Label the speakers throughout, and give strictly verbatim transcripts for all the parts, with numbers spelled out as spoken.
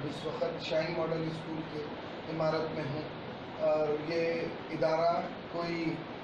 Speaker 1: इस वक्त shine model school के इमारत में हूँ और ये इदारा कोई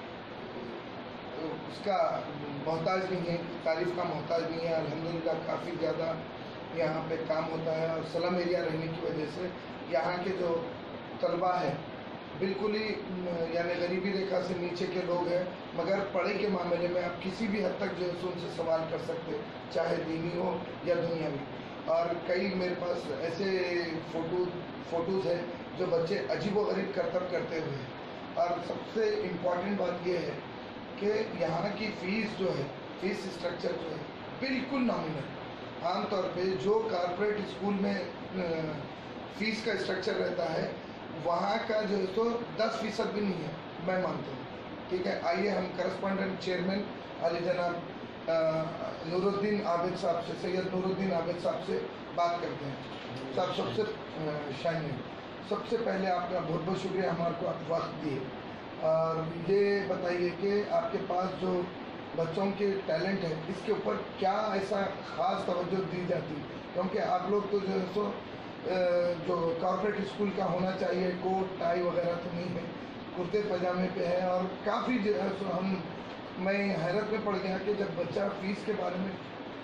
Speaker 1: उसका मोहताज नहीं है, तारीफ़ का मोहताज नहीं है। अल्हम्दुलिल्लाह काफ़ी ज़्यादा यहाँ पे काम होता है और स्लम एरिया रहने की वजह से यहाँ के जो तलबा है बिल्कुल ही यानी गरीबी रेखा से नीचे के लोग हैं, मगर पढ़ाई के मामले में आप किसी भी हद तक जो है उनसे सवाल कर सकते, चाहे दीनी हो या दुनियावी। और कई मेरे पास ऐसे फ़ोटो फ़ोटोज़ हैं जो बच्चे अजीब व गरीब करतब करते हुए हैं। और सबसे इम्पॉर्टेंट बात यह है कि यहाँ की फ़ीस जो है, फ़ीस स्ट्रक्चर जो है बिल्कुल नॉमिनल। आम तौर पे जो कॉर्पोरेट स्कूल में फ़ीस का स्ट्रक्चर रहता है वहाँ का जो है तो दस फीसद भी नहीं है, मैं मानता हूँ। ठीक है, आइए हम करस्पॉन्डेंट चेयरमैन अली जनाब नूरुद्दीन आबिद साहब से, सैयद नूरुद्दीन आबिद साहब से बात करते हैं। साहब सबसे शाइन, सबसे पहले आपका बहुत बहुत शुक्रिया हमारे को आप वक्त दिए, और ये बताइए कि आपके पास जो बच्चों के टैलेंट है इसके ऊपर क्या ऐसा ख़ास तवज्जो दी जाती है, क्योंकि आप लोग तो जो है सो जो कॉर्पोरेट स्कूल का होना चाहिए कोट टाई वगैरह तो नहीं है, कुर्ते पजामे पे है। और काफ़ी जो है सो हम मैं हैरत में पड़ गया कि जब बच्चा फ़ीस के बारे में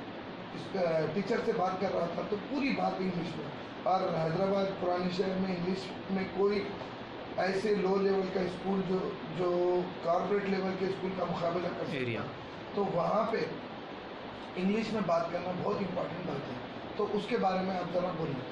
Speaker 1: टीचर से बात कर रहा था तो पूरी बात इंग्लिश में, और हैदराबाद पुराने शहर में इंग्लिश में कोई ऐसे लो लेवल का स्कूल जो जो कॉर्पोरेट लेवल के स्कूल का मुकाबला कर सकता, तो वहाँ पे इंग्लिश में बात करना बहुत इम्पोर्टेंट बात है। तो उसके बारे में आप ज़रा बोलिए।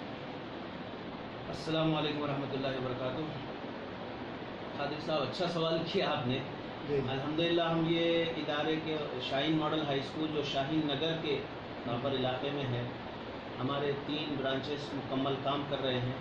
Speaker 2: अस्सलाम वालेकुम रहमतुल्लाहि व बरकातुहू। खादिर साहब, अच्छा सवाल किया आपने। अल्हम्दुलिल्लाह हम ये इदारे के शाहीन मॉडल हाई स्कूल जो शाहीन नगर के वहाँ पर इलाके में है, हमारे तीन ब्रांचेस मुकम्मल काम कर रहे हैं।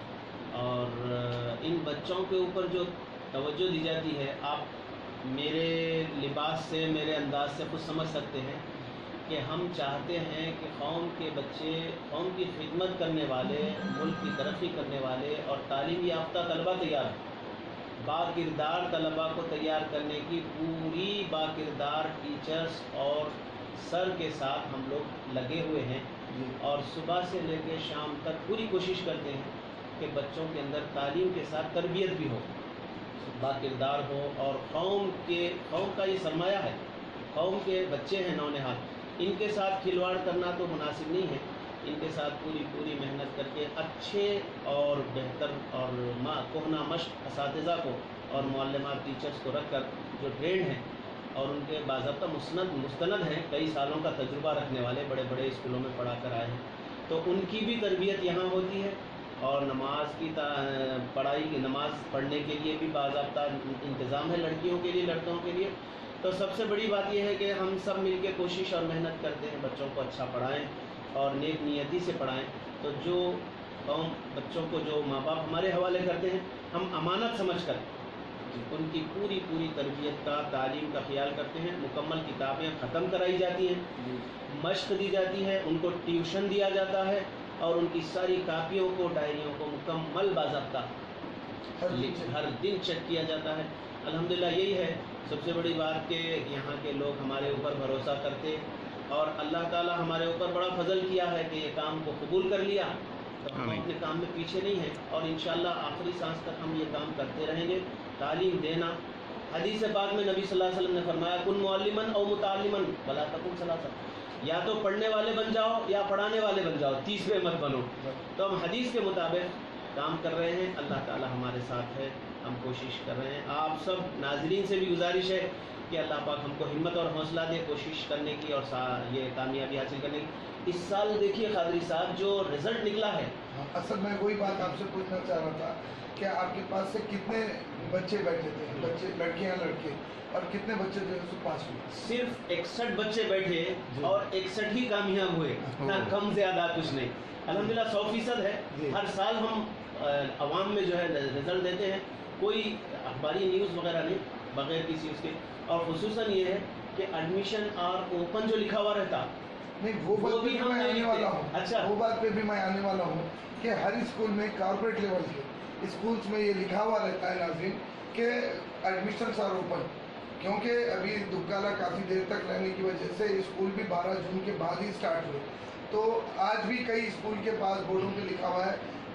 Speaker 2: और इन बच्चों के ऊपर जो तवज्जो दी जाती है, आप मेरे लिबास से, मेरे अंदाज से कुछ समझ सकते हैं कि हम चाहते हैं कि कौम के बच्चे, कौम की खिदमत करने वाले, मुल्क की तरक्की करने वाले और तालीम याफ्ता तलबा तैयार हैं। बाकिरदार तलबा को तैयार करने की पूरी बाकिरदार टीचर्स और सर के साथ हम लोग लगे हुए हैं, और सुबह से लेकर शाम तक पूरी कोशिश करते हैं कि बच्चों के अंदर तालीम के साथ तरबियत भी हो, बाकिरदार हो। और कौम के कौम का ये सरमाया है, कौम के बच्चे हैं नौनिहाल, इनके साथ खिलवाड़ करना तो मुनासिब नहीं है। इनके साथ पूरी पूरी मेहनत करके अच्छे और बेहतर और मा कोहना मश्क असातिज़ा को और मुअल्लिमात टीचर्स को रख कर जो ट्रेंड हैं और उनके बाज़ाब्ता मुस्नद मुस्तनद हैं, कई सालों का तजुर्बा रखने वाले, बड़े बड़े स्कूलों में पढ़ा कर आए हैं, तो उनकी भी तरबियत यहाँ होती है। और नमाज की पढ़ाई की नमाज पढ़ने के लिए भी बाज़ाब्ता इंतज़ाम है, लड़कियों के लिए, लड़कों के लिए। तो सबसे बड़ी बात यह है कि हम सब मिलके कोशिश और मेहनत करते हैं बच्चों को अच्छा पढ़ाएं और नेक नियति से पढ़ाएं। तो जो कौम बच्चों को जो माँ बाप हमारे हवाले करते हैं, हम अमानत समझ कर उनकी पूरी पूरी तरबियत का, तालीम का ख्याल करते हैं। मुकम्मल किताबें ख़त्म कराई जाती हैं, मश्क दी जाती है, उनको ट्यूशन दिया जाता है, और उनकी सारी कापियों को, डायरियों को मुकम्मल बाज़ाब्ता हर दिन चेक किया जाता है। अल्हम्दुलिल्लाह यही है सबसे बड़ी बात कि यहाँ के लोग हमारे ऊपर भरोसा करते, और अल्लाह ताला हमारे ऊपर बड़ा फजल किया है कि ये काम को कबूल कर लिया, तो हम अपने काम में पीछे नहीं हैं, और इंशाअल्लाह आखिरी सांस तक हम ये काम करते रहेंगे। तालीम देना, हदीस पाक में नबी सल्लल्लाहु अलैहि वसल्लम ने फरमाया, कुन मुअल्लिमन औ मुताल्लिमन वला तकुन सलासा, या तो पढ़ने वाले बन जाओ या पढ़ाने वाले बन जाओ, तीसरे मत बनो। तो हम हदीस के मुताबिक काम कर रहे हैं, अल्लाह ताला हमारे साथ है, हम कोशिश कर रहे हैं। आप सब नाज़रीन से भी गुजारिश है कि अल्लाह पाक हमको हिम्मत और हौसला दे कोशिश करने की और ये कामयाबी हासिल करने की। इस साल देखिए खादरी साहब जो रिज़ल्ट निकला है,
Speaker 1: असल मैं वही बात आपसे पूछना चाह रहा था कि आपके पास से कितने बच्चे बैठे थे, बच्चे लड़कियां लड़के, और कितने बच्चे जो है पास हुए?
Speaker 2: सिर्फ इकसठ बच्चे बैठे और इकसठ ही कामयाब हुए, ना कम ज़्यादा कुछ नहीं। अल्हम्दुलिल्लाह सौ फीसद है। हर साल हम अवाम में जो है रिज़ल्ट देते हैं, कोई अखबारी न्यूज़ वगैरह नहीं, बग़ैर किसी उसके। और ख़ुसूसन ये है कि एडमिशन और ओपन जो लिखा हुआ रहता
Speaker 1: नहीं, वो बात
Speaker 2: वो
Speaker 1: पे
Speaker 2: भी
Speaker 1: भी मैं आने वाला हूँ।
Speaker 2: अच्छा,
Speaker 1: वो बात पे भी मैं आने वाला हूँ कि हर स्कूल में, कॉर्पोरेट लेवल के स्कूल्स में ये लिखा हुआ रहता है नाज़रीन कि एडमिशन्स आर ओपन, क्योंकि अभी दुबकाला काफ़ी देर तक रहने की वजह से स्कूल भी बारह जून के बाद ही स्टार्ट हुए। तो आज भी कई स्कूल के पास बोर्डों पे लिखा हुआ है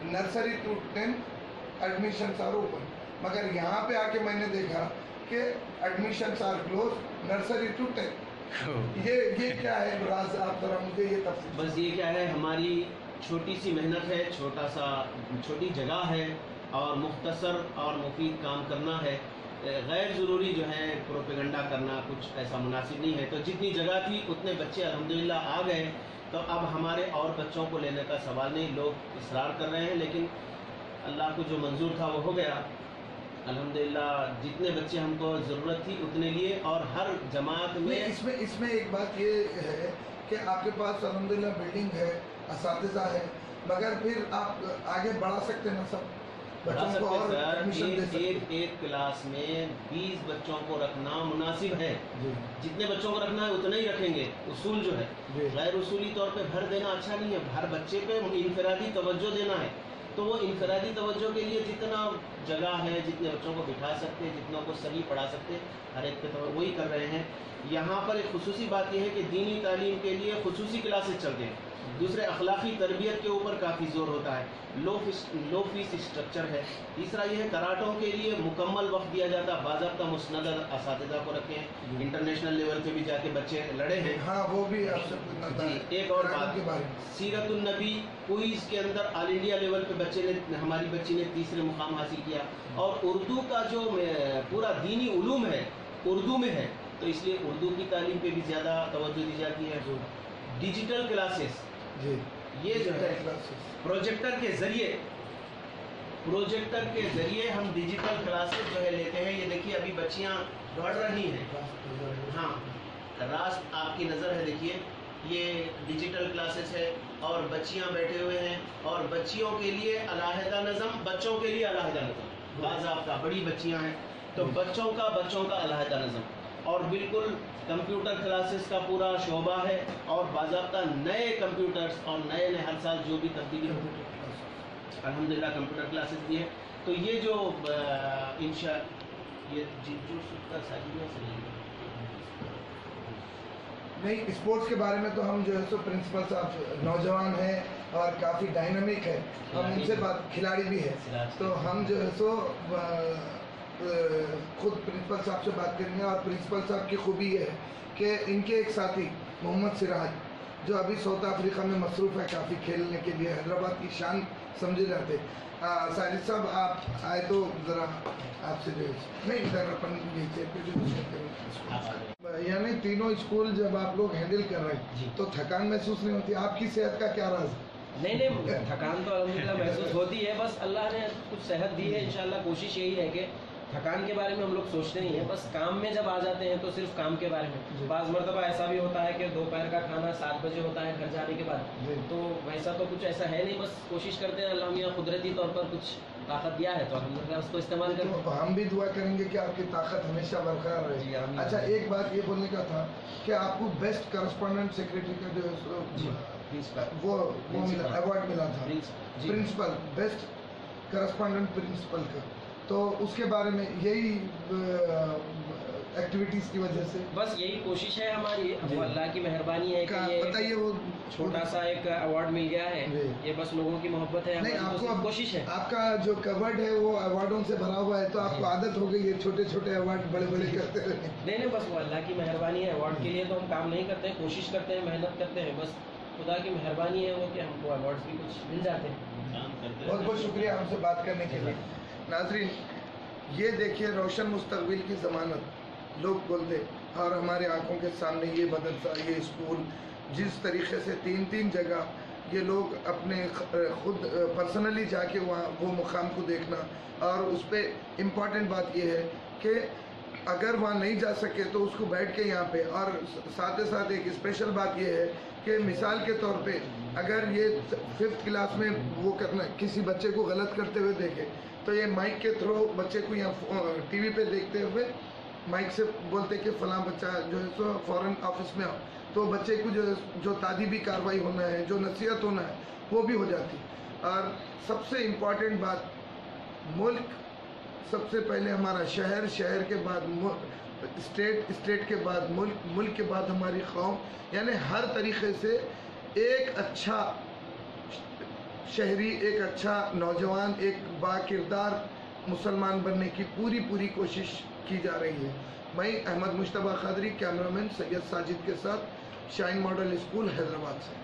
Speaker 1: nursery to tenth admissions are open, मगर यहाँ पे आके मैंने देखा कि admissions are close nursery to tenth. ये ये क्या है राज, आप जरा मुझे ये तफसील।
Speaker 2: बस ये क्या है, हमारी छोटी सी मेहनत है, छोटा सा छोटी जगह है और मुख्तसर और मुफीद काम करना है। गैर ज़रूरी जो है प्रोपेगंडा करना कुछ ऐसा मुनासिब नहीं है। तो जितनी जगह थी उतने बच्चे अल्हम्दुलिल्लाह आ गए, तो अब हमारे और बच्चों को लेने का सवाल नहीं। लोग इसरार कर रहे हैं, लेकिन अल्लाह को जो मंजूर था वो हो गया अल्हम्दुलिल्लाह। जितने बच्चे हमको ज़रूरत थी उतने लिए, और हर जमात में
Speaker 1: इसमें इसमें एक बात ये है कि आपके पास अल्हम्दुलिल्लाह बिल्डिंग है, असातिज़ा है, मगर फिर आप आगे बढ़ा सकते हैं ना सब
Speaker 2: बढ़ा
Speaker 1: बच्चों को, और
Speaker 2: सकते
Speaker 1: एडमिशन दे
Speaker 2: सर।
Speaker 1: सकते
Speaker 2: एक, एक एक क्लास में बीस बच्चों को रखना मुनासिब है। जितने बच्चों को रखना है उतने ही रखेंगे। उसूल जो है, गैर उसूली तौर पे भर देना अच्छा नहीं है। हर बच्चे पे इनफरादी तवज्जो देना है। तो वो इनफरादी तवज्जो के लिए जितना जगह है, जितने बच्चों को बिठा सकते हैं, जितनों को सही पढ़ा सकते हैं, हर एक पे तो वही कर रहे हैं। यहाँ पर एक खुसूसी बात यह है कि दीनी तालीम के लिए खुसूसी क्लासेस चलते हैं। दूसरे अखलाकी तरबियत के ऊपर काफ़ी ज़ोर होता है। Low fees low fees structure है। तीसरा ये है कराटों के लिए मुकम्मल वक्त दिया जाता है। बाज़ाब्ता मुस्नद असातिज़ा को रखे हैं। इंटरनेशनल लेवल पे भी जाके बच्चे लड़े हैं।
Speaker 1: हाँ, वो भी आपसे पूछना था।
Speaker 2: जी, एक और बात
Speaker 1: के बारे में,
Speaker 2: सीरतुन नबी क्विज़ के अंदर ऑल इंडिया लेवल पे बच्चे ने हमारी बच्ची ने तीसरे मुकाम हासिल किया। और उर्दू का जो पूरा दीनी उलूम है उर्दू में है, तो इसलिए उर्दू की तालीम पे भी ज़्यादा तवज्जो दी जाती है। डिजिटल क्लासेस,
Speaker 1: जी,
Speaker 2: ये जो है प्रोजेक्टर के ज़रिए प्रोजेक्टर के ज़रिए हम डिजिटल क्लासेस जो है लेते हैं। ये देखिए अभी बच्चियां दौड़ रही हैं। हाँ, रास्त आपकी नज़र है, देखिए ये डिजिटल क्लासेस है और बच्चियां बैठे हुए हैं, और बच्चियों के लिए अलहदा नज़म, बच्चों के लिए अलहदा नज़म, बाज़ाब्ता बड़ी बच्चियां हैं तो बच्चों का बच्चों का अलहदा नज़म, और बिल्कुल कंप्यूटर क्लासेस का पूरा शोबा है, और बाज़ाब्ता नए कंप्यूटर्स और नए नए हर साल जो भी तब्दीली अल्हम्दुलिल्लाह कंप्यूटर क्लासेस भी है। तो ये जो इंशा ये जो
Speaker 1: नहीं, स्पोर्ट्स के बारे में तो हम जो है सो प्रिंसिपल साहब नौजवान हैं और काफ़ी डायनामिक है, हम उनसे बात, खिलाड़ी भी है, तो हम जो है सो खुद प्रिंसिपल साहब से बात करेंगे। और प्रिंसिपल साहब की खूबी ये है कि इनके एक साथी मोहम्मद सिराज, जो अभी साउथ अफ्रीका में मसरूफ़ है काफ़ी खेलने के लिए, हैदराबाद की शान समझे जाते। साजिद साहब आप आए तो ज़रा आपसे जो नहीं इधर अपन यानी तीनों स्कूल जब आप लोग हैंडल कर रहे हैं तो थकान महसूस नहीं होती? आपकी सेहत का क्या राज?
Speaker 3: नहीं नहीं, थकान तो अल्हम्दुलिल्लाह महसूस होती है, बस अल्लाह ने कुछ सेहत दी है। इंशाल्लाह कोशिश यही है कि थकान के बारे में हम लोग सोचते नहीं हैं, बस काम में जब आ जाते हैं तो सिर्फ काम के बारे में। बाज़ मरतबा ऐसा भी होता है कि दोपहर का खाना सात बजे होता है घर जाने के बाद, तो वैसा तो कुछ ऐसा है नहीं, बस कोशिश करते हैं अल्लाह मियाँ कुदरती तौर पर कुछ ताकत दिया है तो अल्हम्दुलिल्लाह उसको इस्तेमाल करें।
Speaker 1: तो हम भी दुआ करेंगे कि आपकी ताकत हमेशा बरकरार रहे। अच्छा, एक बात ये बोलने का था कि आपको बेस्ट करस्पॉन्डेंट सेक्रेटरी का जो वो वो अवार्ड मिला था, प्रिंसिपल बेस्ट करस्पॉन्डेंट प्रिंसिपल का, तो उसके बारे में यही एक्टिविटीज़ की वजह से
Speaker 3: बस यही कोशिश है हमारी। वो अल्लाह की मेहरबानी है कि ये
Speaker 1: बताइए वो
Speaker 3: छोटा सा एक अवार्ड मिल गया है, ये बस लोगों की मोहब्बत है,
Speaker 1: नहीं,
Speaker 3: हमारी
Speaker 1: आपको
Speaker 3: तो कोशिश है।
Speaker 1: आपका जो कवर्ड है वो अवार्डों से भरा हुआ है, तो आपको आदत हो गई है छोटे छोटे अवार्ड बड़े बड़े करते रहने।
Speaker 3: नहीं नहीं, बस वो अल्लाह की मेहरबानी है। अवार्ड के लिए तो हम काम नहीं करते हैं, कोशिश करते हैं, मेहनत करते हैं, बस खुदा की मेहरबानी है वो कि हमको अवार्ड्स भी कुछ मिल जाते हैं।
Speaker 1: बहुत बहुत शुक्रिया हमसे बात करने के लिए। नाज़रीन, ये देखिए रोशन मुस्तकबिल की ज़मानत लोग बोलते, और हमारे आंखों के सामने ये मदरसा, ये स्कूल, जिस तरीके से तीन तीन जगह ये लोग अपने खुद पर्सनली जाके वहाँ वो मुकाम को देखना, और उस पर इम्पॉर्टेंट बात ये है कि अगर वहाँ नहीं जा सके तो उसको बैठ के यहाँ पे, और साथ ही साथ एक स्पेशल बात ये है कि मिसाल के तौर पे अगर ये फिफ्थ क्लास में वो करना किसी बच्चे को गलत करते हुए देखे तो ये माइक के थ्रू बच्चे को यहाँ टीवी पे देखते हुए माइक से बोलते कि फ़लाँ बच्चा जो है सो फ़ौरन ऑफिस में आओ, तो बच्चे को जो जो तादीबी कार्रवाई होना है, जो नसीहत होना है, वो भी हो जाती। और सबसे इम्पॉर्टेंट बात, मुल्क सबसे पहले हमारा शहर, शहर के बाद स्टेट, स्टेट के बाद मुल्क, मुल्क के बाद हमारी कौम, यानी हर तरीक़े से एक अच्छा शहरी एक अच्छा नौजवान एक बाकिरदार मुसलमान बनने की पूरी पूरी कोशिश की जा रही है। मैं अहमद मुश्तबा खादरी, कैमरामैन सैयद साजिद के साथ, शाइन मॉडल स्कूल हैदराबाद से।